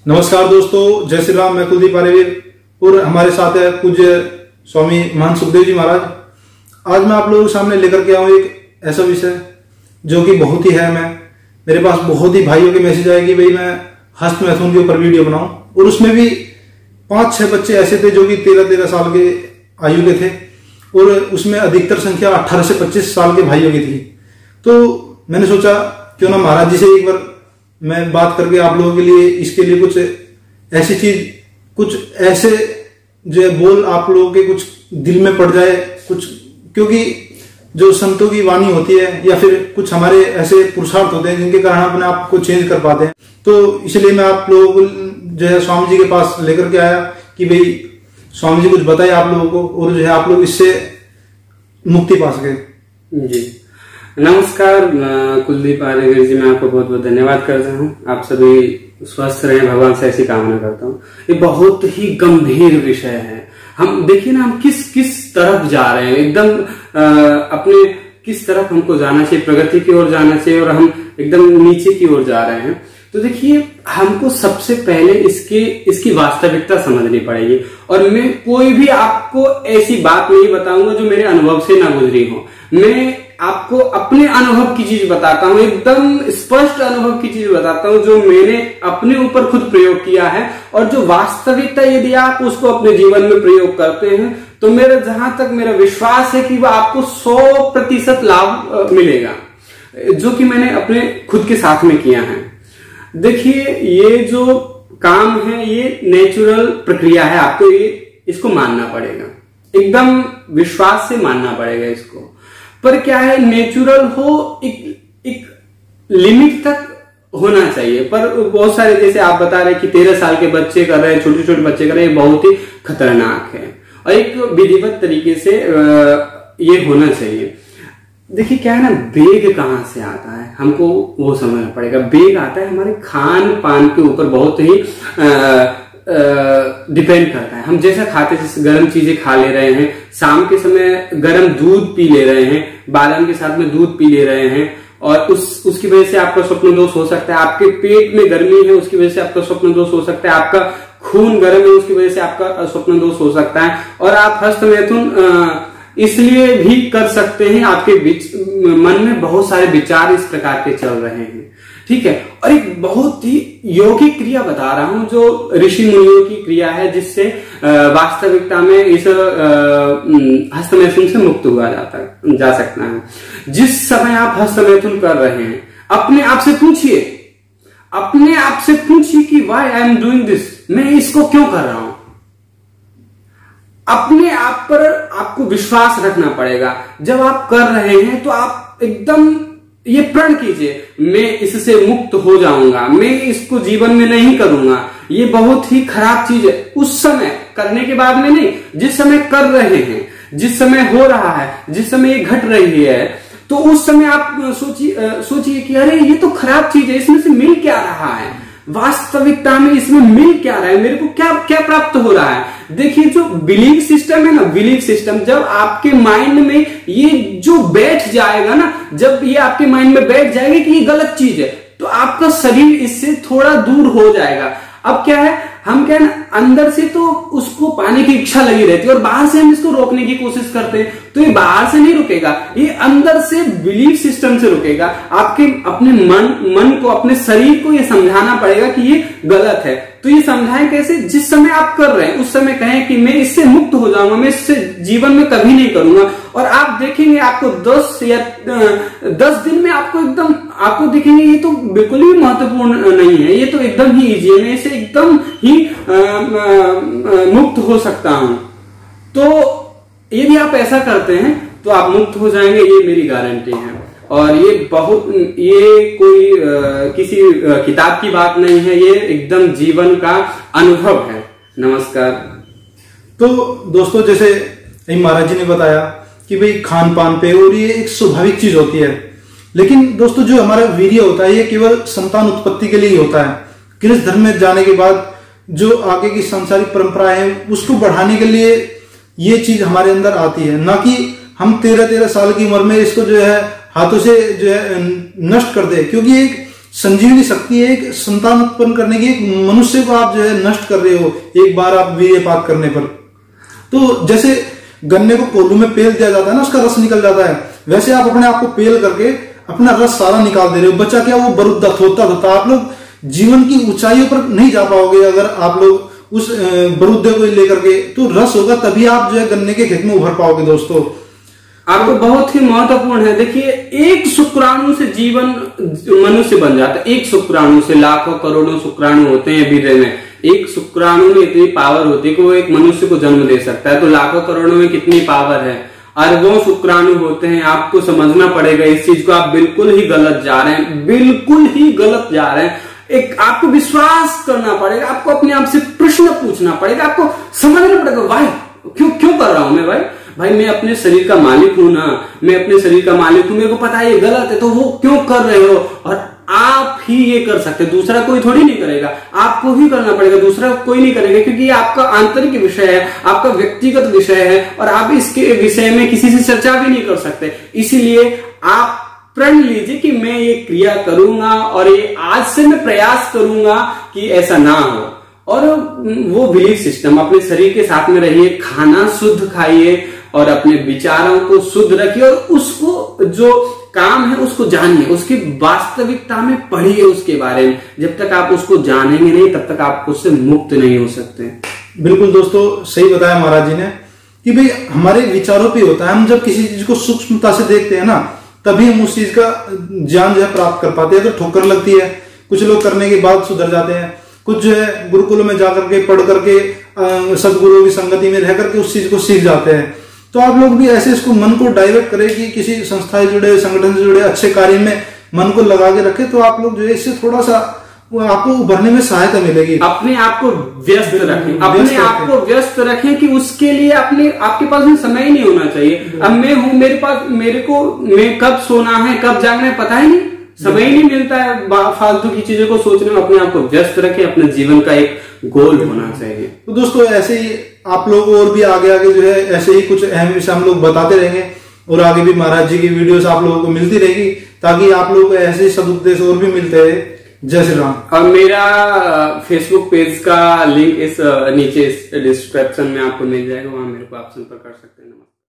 नमस्कार दोस्तों, जय श्री राम। मैं कुलदीप आर्यवीर और हमारे साथ है पूज्य स्वामी महंत सुखदेव जी महाराज। आज मैं आप लोगों के सामने लेकर के आऊँ एक ऐसा विषय जो कि बहुत ही है। मेरे पास बहुत ही भाइयों के मैसेज आए कि भाई मैं हस्त मैथुन के ऊपर वीडियो बनाऊं, और उसमें भी 5-6 बच्चे ऐसे थे जो कि 13-13 साल के आयु के थे, और उसमें अधिकतर संख्या 18 से 25 साल के भाइयों की थी। तो मैंने सोचा क्यों ना महाराज जी से एक बार मैं बात करके आप लोगों के लिए इसके लिए कुछ ऐसी चीज, कुछ ऐसे जो बोल आप लोगों के कुछ दिल में पड़ जाए कुछ, क्योंकि जो संतों की वाणी होती है या फिर कुछ हमारे ऐसे पुरुषार्थ होते हैं जिनके कारण अपने आप को चेंज कर पाते हैं। तो इसलिए मैं आप लोगों को जो है स्वामी जी के पास लेकर के आया कि भाई स्वामी जी कुछ बताए आप लोगों को, और जो है आप लोग इससे मुक्ति पा सके। जी नमस्कार कुलदीप आर्यवीर जी, मैं आपको बहुत बहुत धन्यवाद करता हूँ। आप सभी स्वस्थ रहें, भगवान से ऐसी कामना करता हूँ। ये बहुत ही गंभीर विषय है। हम देखिए ना, हम किस तरफ जा रहे हैं, एकदम अपने किस तरफ हमको जाना चाहिए, प्रगति की ओर जाना चाहिए, और हम एकदम नीचे की ओर जा रहे हैं। तो देखिए, हमको सबसे पहले इसकी वास्तविकता समझनी पड़ेगी। और मैं कोई भी आपको ऐसी बात नहीं बताऊंगा जो मेरे अनुभव से ना गुजरी हो। मैं आपको अपने अनुभव की चीज बताता हूं, एकदम स्पष्ट अनुभव की चीज बताता हूं जो मैंने अपने ऊपर खुद प्रयोग किया है, और जो वास्तविकता यदि आप उसको अपने जीवन में प्रयोग करते हैं तो जहां तक मेरा विश्वास है कि वह आपको 100% लाभ मिलेगा, जो कि मैंने अपने खुद के साथ में किया है। देखिए, ये जो काम है ये नेचुरल प्रक्रिया है, आपको इसको मानना पड़ेगा, एकदम विश्वास से मानना पड़ेगा इसको। पर क्या है, नेचुरल हो एक लिमिट तक होना चाहिए। पर बहुत सारे, जैसे आप बता रहे कि 13 साल के बच्चे कर रहे हैं, छोटे छोटे बच्चे कर रहे हैं, ये बहुत ही खतरनाक है। और एक विधिवत तरीके से ये होना चाहिए। देखिए क्या है ना, वेग कहाँ से आता है हमको वो समझना पड़ेगा। वेग आता है हमारे खान पान के ऊपर, बहुत ही डिपेंड करता है। हम जैसा खाते, जैसे गर्म चीजें खा ले रहे हैं, शाम के समय गर्म दूध पी ले रहे हैं, बादाम के साथ में दूध पी ले रहे हैं, और उसकी वजह से आपका स्वप्न दोष हो सकता है। आपके पेट में गर्मी है, उसकी वजह से आपका स्वप्न दोष हो सकता है। आपका खून गर्म है, उसकी वजह से आपका स्वप्न दोष हो सकता है। और आप हस्त मैथुन इसलिए भी कर सकते हैं, आपके मन में बहुत सारे विचार इस प्रकार के चल रहे हैं, ठीक है। और एक बहुत ही यौगिक क्रिया बता रहा हूं जो ऋषि मुनियों की क्रिया है, जिससे वास्तविकता में इस हस्त मैथुन से मुक्त हुआ जा सकता है। जिस समय आप हस्त मैथुन कर रहे हैं, अपने आप से पूछिए कि why I am doing this, मैं इसको क्यों कर रहा हूं। अपने आप पर आपको विश्वास रखना पड़ेगा। जब आप कर रहे हैं तो आप एकदम ये प्रण कीजिए, मैं इससे मुक्त हो जाऊंगा, मैं इसको जीवन में नहीं करूंगा, ये बहुत ही खराब चीज है। उस समय करने के बाद में नहीं, जिस समय कर रहे हैं, जिस समय हो रहा है, जिस समय ये घट रही है, तो उस समय आप सोचिए कि अरे ये तो खराब चीज है, इसमें से मिल क्या रहा है, वास्तविकता में इसमें मिल क्या रहा है, मेरे को क्या क्या प्राप्त हो रहा है। देखिए, जो बिलीफ सिस्टम है ना, बिलीफ सिस्टम जब आपके माइंड में ये जो बैठ जाएगा ना, जब ये आपके माइंड में बैठ जाएगा कि ये गलत चीज है, तो आपका शरीर इससे थोड़ा दूर हो जाएगा। अब क्या है, हम क्या है ना, अंदर से तो उसको पाने की इच्छा लगी रहती है, और बाहर से हम इसको रोकने की कोशिश करते हैं, तो ये बाहर से नहीं रुकेगा, ये अंदर से बिलीफ सिस्टम से रुकेगा। आपके अपने मन को, अपने शरीर को ये समझाना पड़ेगा कि ये गलत है। तो ये समझाएं कैसे, जिस समय आप कर रहे हैं उस समय कहें कि मैं इससे मुक्त हो जाऊंगा, मैं इससे जीवन में कभी नहीं करूंगा। और आप देखेंगे, आपको 10 दिन में आपको देखेंगे ये तो बिल्कुल ही महत्वपूर्ण नहीं है, ये तो एकदम ही इजी है, मैं इसे एकदम ही मुक्त हो सकता हूं। तो यदि आप ऐसा करते हैं तो आप मुक्त हो जाएंगे, ये मेरी गारंटी है। और ये कोई किसी किताब की बात नहीं है, ये एकदम जीवन का अनुभव है। नमस्कार। तो दोस्तों, जैसे महाराज जी ने बताया कि भाई खान पान पे, और ये एक स्वाभाविक चीज होती है। लेकिन दोस्तों, जो हमारा वीर्य होता है ये केवल संतान उत्पत्ति के लिए ही होता है। गृहस्थ धर्म में जाने के बाद जो आगे की सांसारिक परंपराएं हैं उसको बढ़ाने के लिए ये चीज हमारे अंदर आती है, ना कि हम 13-13 साल की उम्र में इसको जो है हाथों से जो है नष्ट कर दे। क्योंकि एक संजीवनी शक्ति है, एक संतान उत्पन्न करने की, एक मनुष्य को आप जो है नष्ट कर रहे हो एक बार आप वीर्यपात करने पर। तो जैसे गन्ने को कोल्हू में पेल दिया जाता है ना, उसका रस निकल जाता है, वैसे आप अपने आप को पेल करके अपना रस सारा निकाल दे रहे हो। बच्चा क्या, वो बरुद्धा होता आप लोग जीवन की ऊंचाइयों पर नहीं जा पाओगे अगर आप लोग उस बरुद्धे को लेकर के, तो रस होगा तभी आप जो है गन्ने के खेत में उभर पाओगे। दोस्तों आपको बहुत ही महत्वपूर्ण है, देखिए एक शुक्राणु से जीवन मनुष्य बन जाता है। एक शुक्राणु से लाखों करोड़ों शुक्राणु होते हैं वीर्य में। एक शुक्राणु में इतनी पावर होती है कि वो एक मनुष्य को जन्म दे सकता है। तो लाखों करोड़ों में कितनी पावर है, अरबों शुक्राणु होते हैं। आपको समझना पड़ेगा इस चीज को, आप बिल्कुल ही गलत जा रहे हैं, बिल्कुल ही गलत जा रहे हैं। एक आपको विश्वास करना पड़ेगा, आपको अपने आप से प्रश्न पूछना पड़ेगा, आपको समझना पड़ेगा भाई क्यों कर रहा हूं मैं। भाई मैं अपने शरीर का मालिक हूं ना, मैं अपने शरीर का मालिक हूं, मेरे को पता है ये गलत है, तो वो क्यों कर रहे हो। और आप ही ये कर सकते, दूसरा कोई थोड़ी नहीं करेगा, आपको ही करना पड़ेगा, दूसरा कोई नहीं करेगा, क्योंकि ये आपका आंतरिक विषय है, आपका व्यक्तिगत विषय है और आप इसके विषय में किसी से चर्चा भी नहीं कर सकते। इसीलिए आप प्रण लीजिए कि मैं ये क्रिया करूंगा और ये आज से मैं प्रयास करूंगा कि ऐसा ना हो। और वो बिलीफ सिस्टम, अपने शरीर के साथ में रहिए, खाना शुद्ध खाइए और अपने विचारों को शुद्ध रखिए और उसको जो काम है उसको जानिए, उसकी वास्तविकता में पढ़िए उसके बारे में। जब तक आप उसको जानेंगे नहीं तब तक आप उससे मुक्त नहीं हो सकते। बिल्कुल दोस्तों, सही बताया महाराज जी ने कि भाई हमारे विचारों पे होता है। हम जब किसी चीज को सूक्ष्मता से देखते हैं ना, तभी हम उस चीज का ज्ञान जो है प्राप्त कर पाते हैं। तो ठोकर लगती है, कुछ लोग करने के बाद सुधर जाते हैं, कुछ जो है गुरुकुलों में जाकर के पढ़ करके सदगुरुओं की संगति में रह करके उस चीज को सीख जाते हैं। तो आप लोग भी ऐसे इसको मन को डाइवर्ट करें कि किसी संस्था से जुड़े, संगठन से जुड़े अच्छे कार्य में मन को लगा के रखे, तो आप लोग जो है इससे थोड़ा सा आपको उभरने में सहायता मिलेगी। अपने आप को व्यस्त रखें, अपने आप को व्यस्त रखें कि उसके लिए आपके पास में समय ही नहीं होना चाहिए। अब मैं हूं, मैं कब सोना है कब जागना है पता ही नहीं, समय ही नहीं मिलता है फालतू की चीजों को सोचने में। अपने आप को व्यस्त रखें, अपने जीवन का एक गोल होना चाहिए। तो दोस्तों ऐसे ही आप लोग और भी आगे जो है ऐसे ही कुछ अहम विषय हम लोग बताते रहेंगे और आगे भी महाराज जी की वीडियोस आप लोगों को मिलती रहेगी, ताकि आप लोगों को ऐसे सदुपदेश और भी मिलते रहे। जय श्री राम। और मेरा फेसबुक पेज का लिंक इस नीचे इस डिस्क्रिप्शन में आपको मिल जाएगा, वहां मेरे को आप संपर्क कर सकते हैं।